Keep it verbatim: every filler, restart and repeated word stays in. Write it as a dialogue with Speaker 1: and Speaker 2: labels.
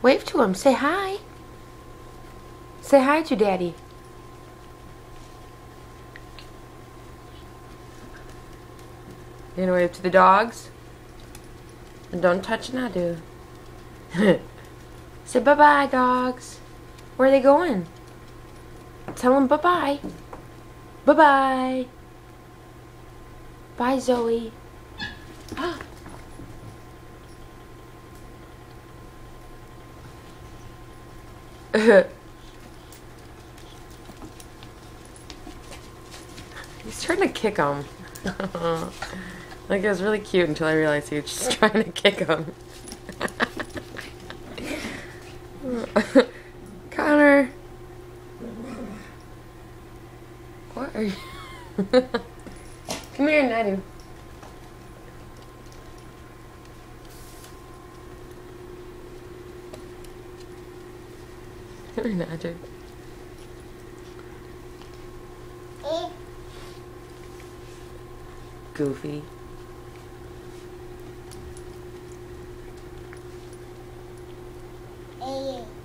Speaker 1: Wave to him. Say hi. Say hi to Daddy. You gonna wave to the dogs? And don't touch Nadu. Say bye-bye, dogs. Where are they going? Tell them bye-bye. Bye-bye. Bye, Zoe. He's trying to kick him. Like, it was really cute until I realized he was just trying to kick him. Connor. What are you? Come here, Nadu. Come here, Nadu. Goofy.
Speaker 2: Hey.